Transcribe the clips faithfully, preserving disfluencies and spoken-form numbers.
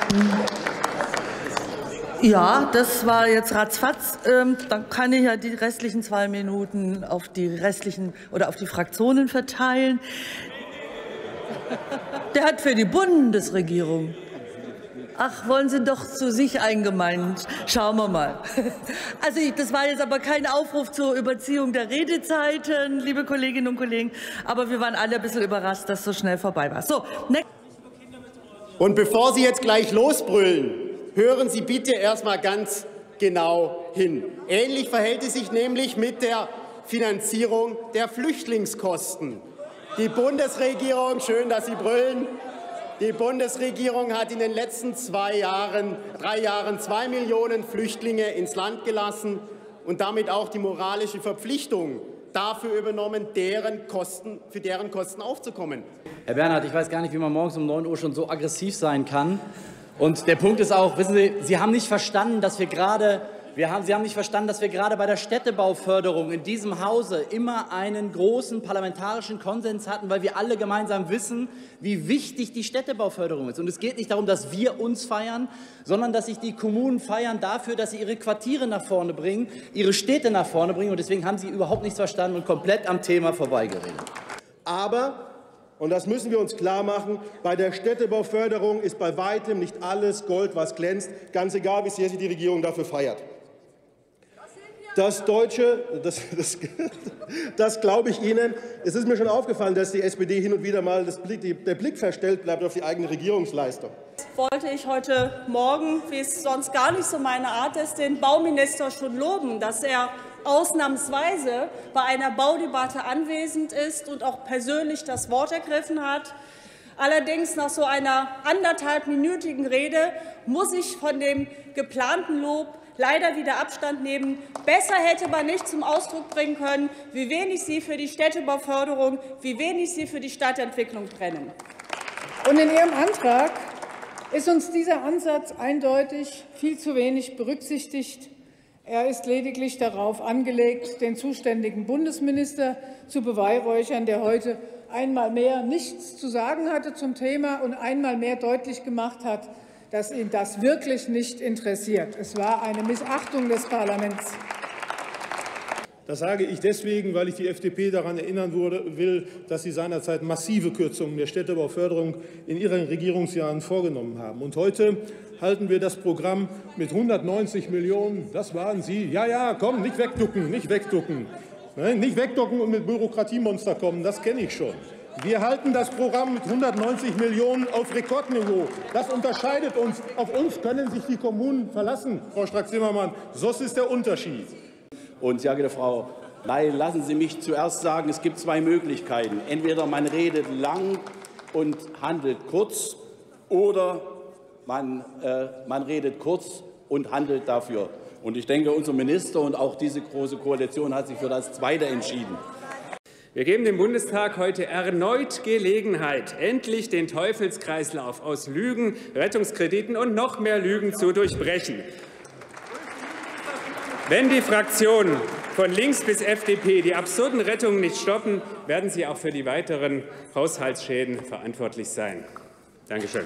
Ja, das war jetzt ratzfatz. Ähm, dann kann ich ja die restlichen zwei Minuten auf die restlichen oder auf die Fraktionen verteilen. Der hat für die Bundesregierung. Ach, wollen Sie doch zu sich eingemeint. Schauen wir mal. Also das war jetzt aber kein Aufruf zur Überziehung der Redezeiten, liebe Kolleginnen und Kollegen. Aber wir waren alle ein bisschen überrascht, dass es so schnell vorbei war. So, und bevor Sie jetzt gleich losbrüllen, hören Sie bitte erst mal ganz genau hin. Ähnlich verhält es sich nämlich mit der Finanzierung der Flüchtlingskosten. Die Bundesregierung, schön, dass Sie brüllen, die Bundesregierung hat in den letzten zwei Jahren, drei Jahren zwei Millionen Flüchtlinge ins Land gelassen und damit auch die moralische Verpflichtung dafür übernommen, deren Kosten, für deren Kosten aufzukommen. Herr Bernhard, ich weiß gar nicht, wie man morgens um neun Uhr schon so aggressiv sein kann. Und der Punkt ist auch, wissen Sie, Sie haben nicht verstanden, dass wir gerade, wir haben, Sie haben nicht verstanden, dass wir gerade bei der Städtebauförderung in diesem Hause immer einen großen parlamentarischen Konsens hatten, weil wir alle gemeinsam wissen, wie wichtig die Städtebauförderung ist. Und es geht nicht darum, dass wir uns feiern, sondern dass sich die Kommunen feiern dafür, dass sie ihre Quartiere nach vorne bringen, ihre Städte nach vorne bringen. Und deswegen haben Sie überhaupt nichts verstanden und komplett am Thema vorbeigeredet. Aber und das müssen wir uns klar machen, bei der Städtebauförderung ist bei weitem nicht alles Gold, was glänzt, ganz egal, wie sehr sich die Regierung dafür feiert. Das Deutsche, das, das, das glaube ich Ihnen. Es ist mir schon aufgefallen, dass die S P D hin und wieder mal das Blick, die, der Blick verstellt bleibt auf die eigene Regierungsleistung. Wollte ich heute Morgen, wie es sonst gar nicht so meine Art ist, den Bauminister schon loben, dass er ausnahmsweise bei einer Baudebatte anwesend ist und auch persönlich das Wort ergriffen hat. Allerdings nach so einer anderthalbminütigen Rede muss ich von dem geplanten Lob leider wieder Abstand nehmen. Besser hätte man nicht zum Ausdruck bringen können, wie wenig Sie für die Städtebauförderung, wie wenig Sie für die Stadtentwicklung brennen. Und in Ihrem Antrag ist uns dieser Ansatz eindeutig viel zu wenig berücksichtigt. Er ist lediglich darauf angelegt, den zuständigen Bundesminister zu beweihräuchern, der heute einmal mehr nichts zu sagen hatte zum Thema und einmal mehr deutlich gemacht hat, dass ihn das wirklich nicht interessiert. Es war eine Missachtung des Parlaments. Das sage ich deswegen, weil ich die F D P daran erinnern will, dass sie seinerzeit massive Kürzungen der Städtebauförderung in ihren Regierungsjahren vorgenommen haben. Und heute halten wir das Programm mit hundertneunzig Millionen. Das waren Sie. Ja, ja, komm, nicht wegducken, nicht wegducken. Nicht wegducken und mit Bürokratiemonster kommen, das kenne ich schon. Wir halten das Programm mit hundertneunzig Millionen auf Rekordniveau. Das unterscheidet uns. Auf uns können sich die Kommunen verlassen, Frau Strack-Zimmermann. Das ist der Unterschied. Und sehr geehrte Frau Leyen, lassen Sie mich zuerst sagen, es gibt zwei Möglichkeiten. Entweder man redet lang und handelt kurz, oder man, äh, man redet kurz und handelt dafür. Und ich denke, unser Minister und auch diese Große Koalition hat sich für das Zweite entschieden. Wir geben dem Bundestag heute erneut Gelegenheit, endlich den Teufelskreislauf aus Lügen, Rettungskrediten und noch mehr Lügen zu durchbrechen. Wenn die Fraktionen von links bis F D P die absurden Rettungen nicht stoppen, werden sie auch für die weiteren Haushaltsschäden verantwortlich sein. Danke schön.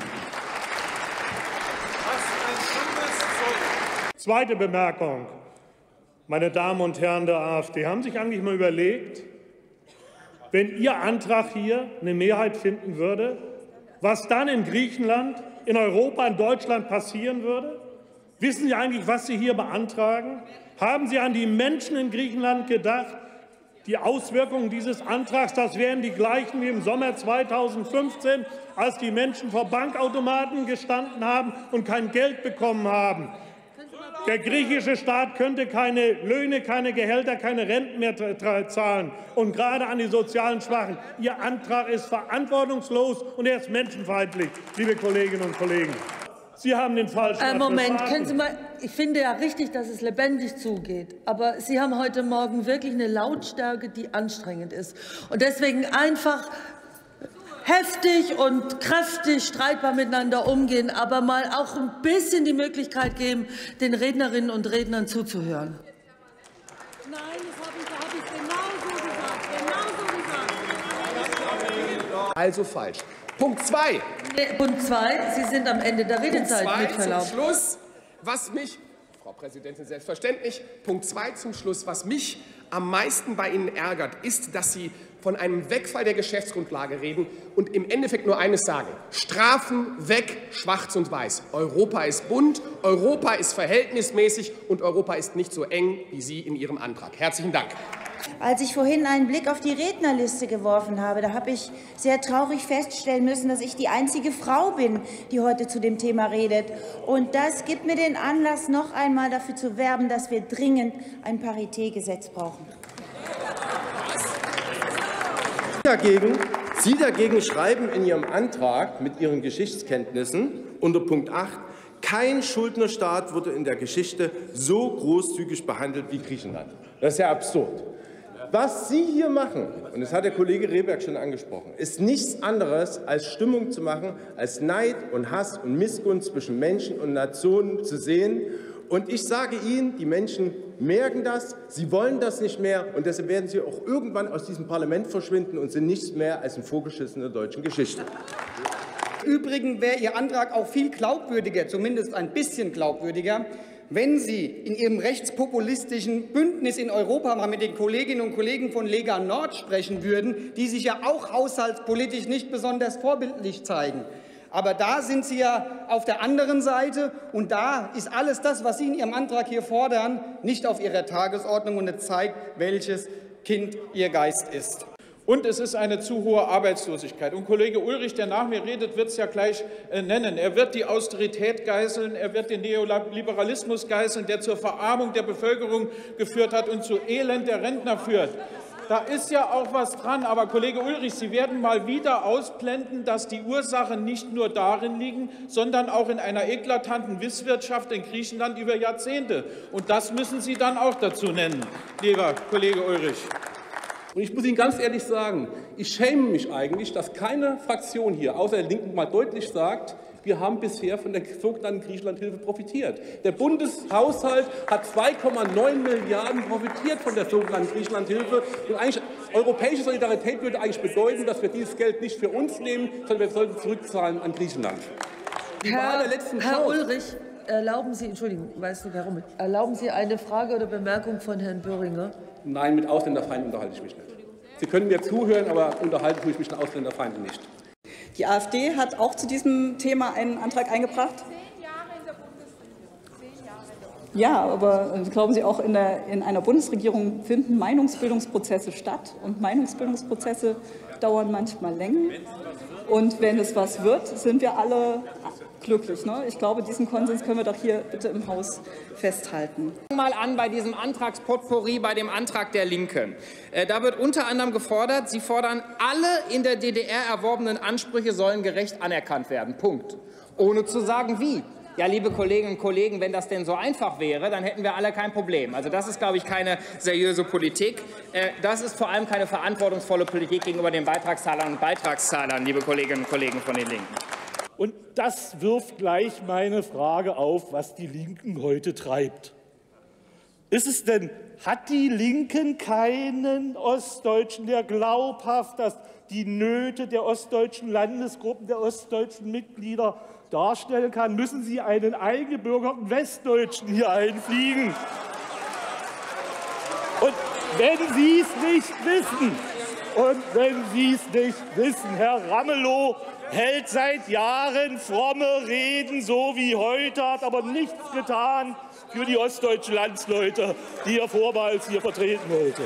Zweite Bemerkung. Meine Damen und Herren der AfD, haben Sie sich eigentlich mal überlegt, wenn Ihr Antrag hier eine Mehrheit finden würde, was dann in Griechenland, in Europa, in Deutschland passieren würde? Wissen Sie eigentlich, was Sie hier beantragen? Haben Sie an die Menschen in Griechenland gedacht? Die Auswirkungen dieses Antrags, das wären die gleichen wie im Sommer zweitausendfünfzehn, als die Menschen vor Bankautomaten gestanden haben und kein Geld bekommen haben. Der griechische Staat könnte keine Löhne, keine Gehälter, keine Renten mehr zahlen, und gerade an die sozialen Schwachen. Ihr Antrag ist verantwortungslos und er ist menschenfeindlich, liebe Kolleginnen und Kollegen. Sie haben den falschen äh, Moment, können Sie mal, ich finde ja richtig, dass es lebendig zugeht. Aber Sie haben heute Morgen wirklich eine Lautstärke, die anstrengend ist. Und deswegen einfach heftig und kräftig streitbar miteinander umgehen, aber mal auch ein bisschen die Möglichkeit geben, den Rednerinnen und Rednern zuzuhören. Nein, das habe ich, hab ich genauso gesagt. Genauso gesagt. Also falsch. Punkt zwei. Punkt zwei, Sie sind am Ende der Redezeit, mit Verlaub. Zum Schluss, was mich, Frau Präsidentin, selbstverständlich, Punkt zwei zum Schluss, was mich am meisten bei Ihnen ärgert, ist, dass Sie von einem Wegfall der Geschäftsgrundlage reden und im Endeffekt nur eines sagen: Strafen weg, schwarz und weiß. Europa ist bunt, Europa ist verhältnismäßig und Europa ist nicht so eng wie Sie in Ihrem Antrag. Herzlichen Dank. Als ich vorhin einen Blick auf die Rednerliste geworfen habe, da habe ich sehr traurig feststellen müssen, dass ich die einzige Frau bin, die heute zu dem Thema redet. Und das gibt mir den Anlass, noch einmal dafür zu werben, dass wir dringend ein Paritätgesetz brauchen. Dagegen, Sie dagegen schreiben in Ihrem Antrag mit Ihren Geschichtskenntnissen unter Punkt acht, kein Schuldnerstaat wurde in der Geschichte so großzügig behandelt wie Griechenland. Das ist ja absurd. Was Sie hier machen, und das hat der Kollege Rehberg schon angesprochen, ist nichts anderes als Stimmung zu machen, als Neid und Hass und Missgunst zwischen Menschen und Nationen zu sehen. Und ich sage Ihnen, die Menschen merken das, sie wollen das nicht mehr, und deshalb werden sie auch irgendwann aus diesem Parlament verschwinden und sind nichts mehr als ein Vorgeschiss in der deutschen Geschichte. Im Übrigen wäre Ihr Antrag auch viel glaubwürdiger, zumindest ein bisschen glaubwürdiger, wenn Sie in Ihrem rechtspopulistischen Bündnis in Europa mal mit den Kolleginnen und Kollegen von Lega Nord sprechen würden, die sich ja auch haushaltspolitisch nicht besonders vorbildlich zeigen. Aber da sind Sie ja auf der anderen Seite, und da ist alles das, was Sie in Ihrem Antrag hier fordern, nicht auf Ihrer Tagesordnung, und es zeigt, welches Kind Ihr Geist ist. Und es ist eine zu hohe Arbeitslosigkeit. Und Kollege Ulrich, der nach mir redet, wird es ja gleich äh, nennen. Er wird die Austerität geißeln, er wird den Neoliberalismus geißeln, der zur Verarmung der Bevölkerung geführt hat und zu Elend der Rentner führt. Da ist ja auch was dran. Aber Kollege Ulrich, Sie werden mal wieder ausblenden, dass die Ursachen nicht nur darin liegen, sondern auch in einer eklatanten Misswirtschaft in Griechenland über Jahrzehnte. Und das müssen Sie dann auch dazu nennen, lieber Kollege Ulrich. Und ich muss Ihnen ganz ehrlich sagen, ich schäme mich eigentlich, dass keine Fraktion hier außer der Linken mal deutlich sagt, wir haben bisher von der sogenannten Griechenlandhilfe profitiert. Der Bundeshaushalt hat zwei Komma neun Milliarden profitiert von der sogenannten Griechenlandhilfe. Und eigentlich, europäische Solidarität würde eigentlich bedeuten, dass wir dieses Geld nicht für uns nehmen, sondern wir sollten zurückzahlen an Griechenland. Herr, Herr Ulrich, erlauben Sie, Entschuldigung, weißt du warum? Erlauben Sie eine Frage oder Bemerkung von Herrn Böhringer? Nein, mit Ausländerfeinden unterhalte ich mich nicht. Sie können mir zuhören, aber unterhalten tue ich mich mit Ausländerfeinden nicht. Die AfD hat auch zu diesem Thema einen Antrag eingebracht. Ja, aber glauben Sie, auch in, der, in einer Bundesregierung finden Meinungsbildungsprozesse statt, und Meinungsbildungsprozesse dauern manchmal länger. Und wenn es was wird, sind wir alle glücklich. Ne? Ich glaube, diesen Konsens können wir doch hier bitte im Haus festhalten. Mal an bei diesem Antragspotpourri, bei dem Antrag der Linken. Äh, da wird unter anderem gefordert, Sie fordern, alle in der D D R erworbenen Ansprüche sollen gerecht anerkannt werden. Punkt. Ohne zu sagen, wie. Ja, liebe Kolleginnen und Kollegen, wenn das denn so einfach wäre, dann hätten wir alle kein Problem. Also das ist, glaube ich, keine seriöse Politik. Äh, das ist vor allem keine verantwortungsvolle Politik gegenüber den Beitragszahlern und Beitragszahlern, liebe Kolleginnen und Kollegen von den Linken. Und das wirft gleich meine Frage auf, was die Linken heute treibt. Ist es denn, hat die Linken keinen Ostdeutschen, der glaubhaft dass die Nöte der ostdeutschen Landesgruppen, der ostdeutschen Mitglieder darstellen kann? Müssen Sie einen eingebürgerten Westdeutschen hier einfliegen? Und wenn Sie es nicht wissen, und wenn Sie es nicht wissen, Herr Ramelow hält seit Jahren fromme Reden, so wie heute, hat aber nichts getan für die ostdeutschen Landsleute, die er vormals hier vertreten wollte.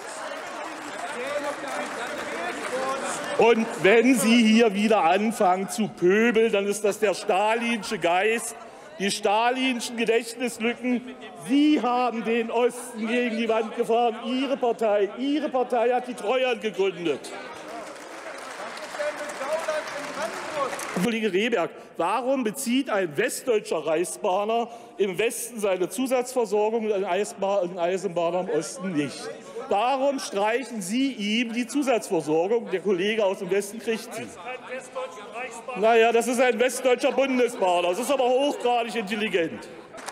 Und wenn Sie hier wieder anfangen zu pöbeln, dann ist das der stalinsche Geist, die stalinschen Gedächtnislücken. Sie haben den Osten gegen die Wand gefahren, Ihre Partei. Ihre Partei hat die Treuhand gegründet. Kollege Rehberg, warum bezieht ein westdeutscher Reichsbahner im Westen seine Zusatzversorgung und ein Eisenbahner im Osten nicht? Warum streichen Sie ihm die Zusatzversorgung? Der Kollege aus dem Westen kriegt sie. Naja, das ist ein westdeutscher Bundesbahner. Das ist aber hochgradig intelligent.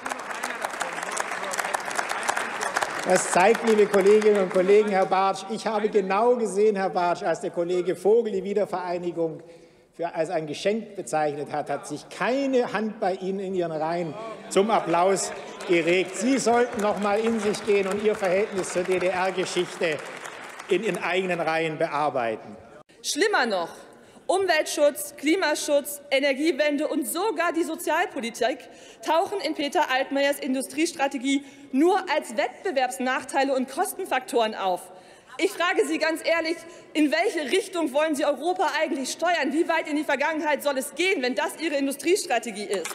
Das zeigt, liebe Kolleginnen und Kollegen, Herr Bartsch, ich habe genau gesehen, Herr Bartsch, als der Kollege Vogel die Wiedervereinigung für, als ein Geschenk bezeichnet hat, hat sich keine Hand bei Ihnen in Ihren Reihen zum Applaus geregt. Sie sollten noch mal in sich gehen und Ihr Verhältnis zur D D R-Geschichte in Ihren eigenen Reihen bearbeiten. Schlimmer noch, Umweltschutz, Klimaschutz, Energiewende und sogar die Sozialpolitik tauchen in Peter Altmaiers Industriestrategie nur als Wettbewerbsnachteile und Kostenfaktoren auf. Ich frage Sie ganz ehrlich, in welche Richtung wollen Sie Europa eigentlich steuern? Wie weit in die Vergangenheit soll es gehen, wenn das Ihre Industriestrategie ist?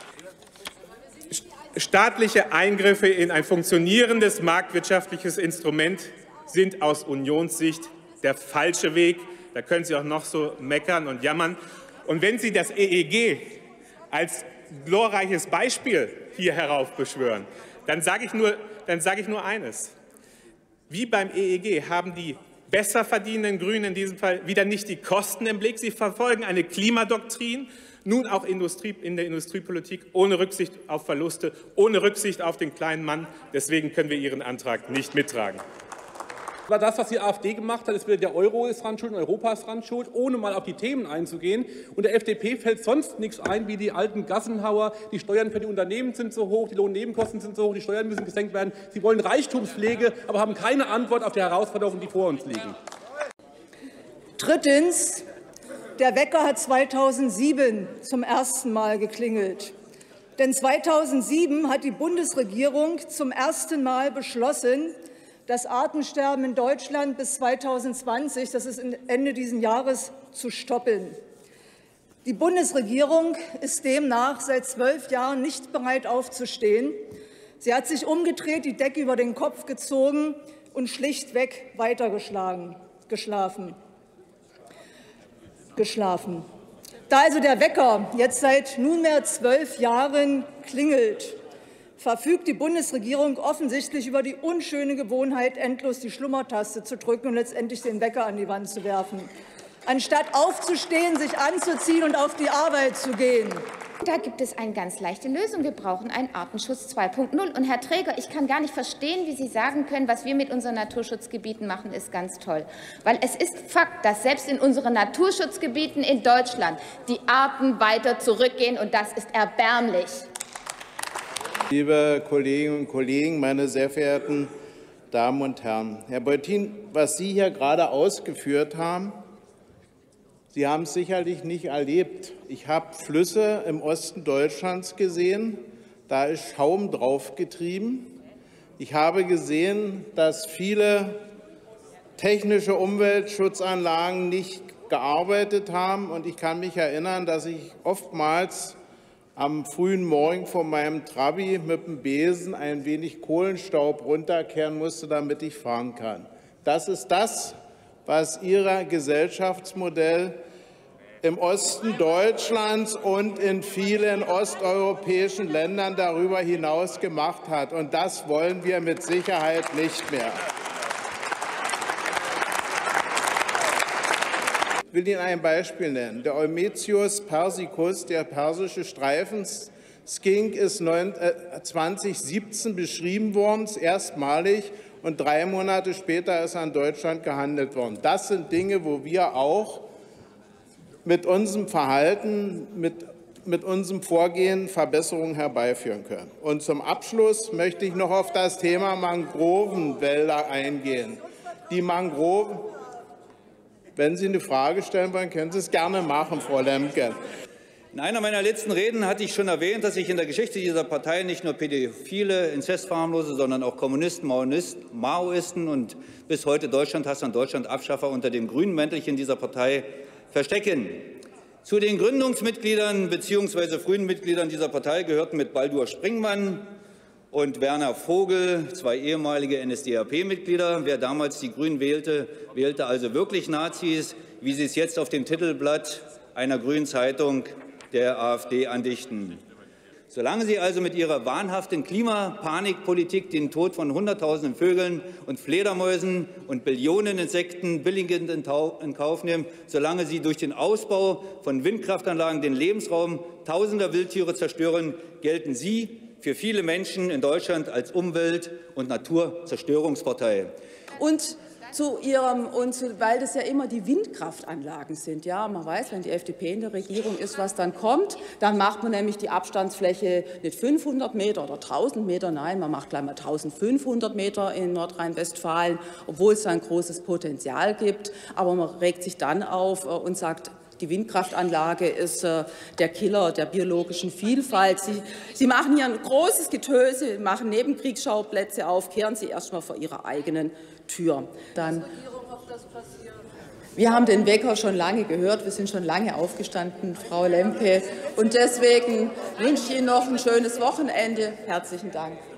Staatliche Eingriffe in ein funktionierendes marktwirtschaftliches Instrument sind aus Unionssicht der falsche Weg. Da können Sie auch noch so meckern und jammern. Und wenn Sie das E E G als glorreiches Beispiel hier heraufbeschwören, dann sage ich nur, dann sage ich nur eines. Wie beim E E G haben die besser verdienenden Grünen in diesem Fall wieder nicht die Kosten im Blick. Sie verfolgen eine Klimadoktrin, nun auch Industrie, in der Industriepolitik, ohne Rücksicht auf Verluste, ohne Rücksicht auf den kleinen Mann. Deswegen können wir Ihren Antrag nicht mittragen. Aber das, was die AfD gemacht hat, ist wieder der Euro ist dran schuld und Europa ist dran schuld, ohne mal auf die Themen einzugehen. Und der F D P fällt sonst nichts ein, wie die alten Gassenhauer. Die Steuern für die Unternehmen sind so hoch, die Lohnnebenkosten sind so hoch, die Steuern müssen gesenkt werden. Sie wollen Reichtumspflege, aber haben keine Antwort auf die Herausforderungen, die vor uns liegen. Drittens. Der Wecker hat zweitausendsieben zum ersten Mal geklingelt. Denn zweitausendsieben hat die Bundesregierung zum ersten Mal beschlossen, das Artensterben in Deutschland bis zweitausendzwanzig, das ist Ende dieses Jahres, zu stoppen. Die Bundesregierung ist demnach seit zwölf Jahren nicht bereit aufzustehen. Sie hat sich umgedreht, die Decke über den Kopf gezogen und schlichtweg weitergeschlagen, geschlafen. geschlafen. Da also der Wecker jetzt seit nunmehr zwölf Jahren klingelt, verfügt die Bundesregierung offensichtlich über die unschöne Gewohnheit, endlos die Schlummertaste zu drücken und letztendlich den Wecker an die Wand zu werfen, anstatt aufzustehen, sich anzuziehen und auf die Arbeit zu gehen. Da gibt es eine ganz leichte Lösung. Wir brauchen einen Artenschutz zwei Punkt null. Und Herr Träger, ich kann gar nicht verstehen, wie Sie sagen können, was wir mit unseren Naturschutzgebieten machen, ist ganz toll. Weil es ist Fakt, dass selbst in unseren Naturschutzgebieten in Deutschland die Arten weiter zurückgehen. Und das ist erbärmlich. Liebe Kolleginnen und Kollegen, meine sehr verehrten Damen und Herren! Herr Beutin, was Sie hier gerade ausgeführt haben, Sie haben es sicherlich nicht erlebt. Ich habe Flüsse im Osten Deutschlands gesehen, da ist Schaum draufgetrieben. Ich habe gesehen, dass viele technische Umweltschutzanlagen nicht gearbeitet haben. Und ich kann mich erinnern, dass ich oftmals am frühen Morgen von meinem Trabi mit dem Besen ein wenig Kohlenstaub runterkehren musste, damit ich fahren kann. Das ist das, was Ihr Gesellschaftsmodell im Osten Deutschlands und in vielen osteuropäischen Ländern darüber hinaus gemacht hat. Und das wollen wir mit Sicherheit nicht mehr. Ich will Ihnen ein Beispiel nennen. Der Eumetius persicus, der persische Streifenskink, ist zweitausendsiebzehn beschrieben worden, erstmalig. Und drei Monate später ist er in Deutschland gehandelt worden. Das sind Dinge, wo wir auch mit unserem Verhalten, mit, mit unserem Vorgehen Verbesserungen herbeiführen können. Und zum Abschluss möchte ich noch auf das Thema Mangrovenwälder eingehen. Die Mangroven, wenn Sie eine Frage stellen wollen, können Sie es gerne machen, Frau Lemke. In einer meiner letzten Reden hatte ich schon erwähnt, dass ich in der Geschichte dieser Partei nicht nur Pädophile, Inzestverharmlose, sondern auch Kommunisten, Maoisten und bis heute Deutschlandhasser und Deutschlandabschaffer unter dem grünen Mäntelchen dieser Partei verstecken. Zu den Gründungsmitgliedern bzw. frühen Mitgliedern dieser Partei gehörten mit Baldur Springmann und Werner Vogel, zwei ehemalige N S D A P-Mitglieder. Wer damals die Grünen wählte, wählte also wirklich Nazis, wie sie es jetzt auf dem Titelblatt einer grünen Zeitung der AfD andichten. Solange Sie also mit Ihrer wahnhaften Klimapanikpolitik den Tod von Hunderttausenden Vögeln und Fledermäusen und Billionen Insekten billigend in Kauf nehmen, solange Sie durch den Ausbau von Windkraftanlagen den Lebensraum tausender Wildtiere zerstören, gelten Sie für viele Menschen in Deutschland als Umwelt- und Naturzerstörungspartei. Und zu Ihrem, und zu, weil das ja immer die Windkraftanlagen sind. Ja, man weiß, wenn die F D P in der Regierung ist, was dann kommt, dann macht man nämlich die Abstandsfläche nicht fünfhundert Meter oder tausend Meter, nein, man macht gleich mal eintausendfünfhundert Meter in Nordrhein-Westfalen, obwohl es da ein großes Potenzial gibt. Aber man regt sich dann auf und sagt, die Windkraftanlage ist äh, der Killer der biologischen Vielfalt. Sie, Sie machen hier ein großes Getöse, machen Nebenkriegsschauplätze auf, kehren Sie erst mal vor Ihrer eigenen Tür. Dann, wir haben den Wecker schon lange gehört, wir sind schon lange aufgestanden, Frau Lemke. Und deswegen wünsche ich Ihnen noch ein schönes Wochenende. Herzlichen Dank.